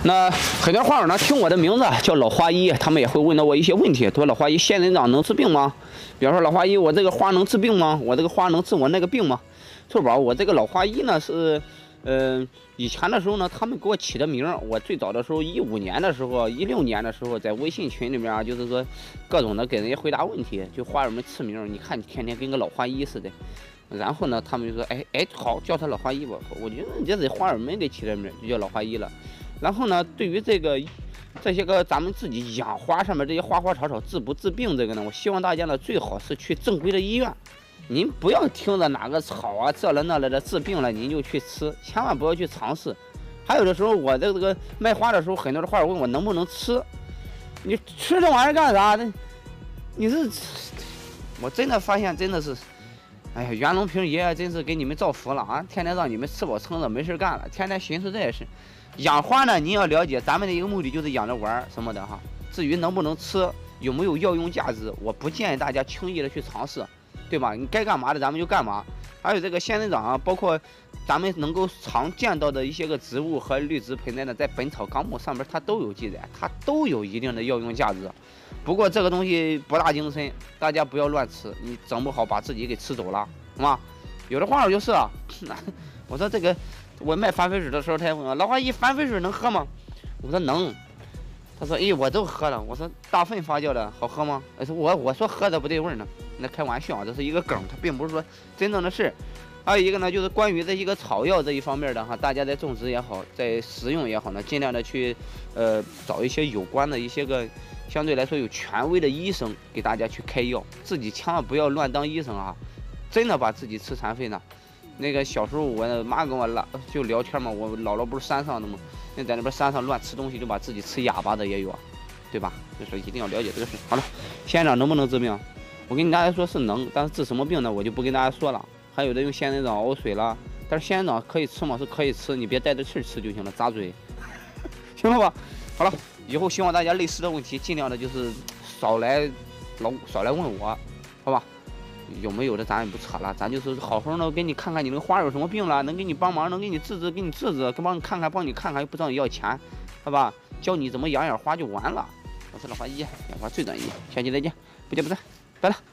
那很多花友呢听我的名字叫老花医，他们也会问到我一些问题，说老花医仙人掌能治病吗？比方说老花医，我这个花能治病吗？我这个花能治我那个病吗？说宝，我这个老花医呢是，以前的时候呢，他们给我起的名儿，我最早的时候15年的时候，16年的时候，在微信群里面啊，就是说各种的给人家回答问题，就花友们起名，你看你天天跟个老花医似的。然后呢，他们就说，哎，好，叫他老花医吧。我觉得这是花友们给起的名，就叫老花医了。然后呢，对于这些个咱们自己养花上面这些花花草草治不治病这个呢，我希望大家呢最好是去正规的医院，您不要听着哪个草啊这了那了的治病了您就去吃，千万不要去尝试。还有的时候我在这个卖花的时候，很多的花友问我能不能吃，你吃这玩意儿干啥？你是，我真的发现真的是。哎呀，袁隆平爷爷真是给你们造福了啊！天天让你们吃饱撑着没事干了，天天寻思这些事。养花呢，您要了解，咱们的一个目的就是养着玩什么的哈。至于能不能吃，有没有药用价值，我不建议大家轻易的去尝试，对吧？你该干嘛的咱们就干嘛。还有这个仙人掌啊，包括咱们能够常见到的一些个植物和绿植盆栽呢，在《本草纲目》上面它都有记载，它都有一定的药用价值。不过这个东西博大精深，大家不要乱吃，你整不好把自己给吃走了，是吧？有的花友就是啊，我说这个我卖反肥水的时候，他也问我老花医反肥水能喝吗？我说能。他说我都喝了。我说大粪发酵的好喝吗？我说喝的不对味呢，那开玩笑，这是一个梗，它并不是说真正的事。还有一个呢，就是关于这一个草药这一方面的哈，大家在种植也好，在食用也好呢，尽量的去找一些有关的一些个相对来说有权威的医生给大家去开药，自己千万不要乱当医生啊，真的把自己吃残废呢。那个小时候我妈跟我就聊天嘛，我姥姥不是山上的嘛，那在那边山上乱吃东西就把自己吃哑巴的也有，对吧？就是一定要了解这个事。好了，仙人掌能不能治病？我跟大家说是能，但是治什么病呢？我就不跟大家说了。还有的用仙人掌熬水了，但是仙人掌可以吃吗？是可以吃，你别带着气儿吃就行了，扎嘴，行了吧？好了，以后希望大家类似的问题尽量的就是少来问我，好吧？有没有的咱也不扯了，咱就是好好的给你看看你那个花有什么病了，能给你帮忙，能给你治治，帮你看看又不找你要钱，好吧？教你怎么养花就完了。我是老花医，养花最专业，下期再见，不见不散，拜了。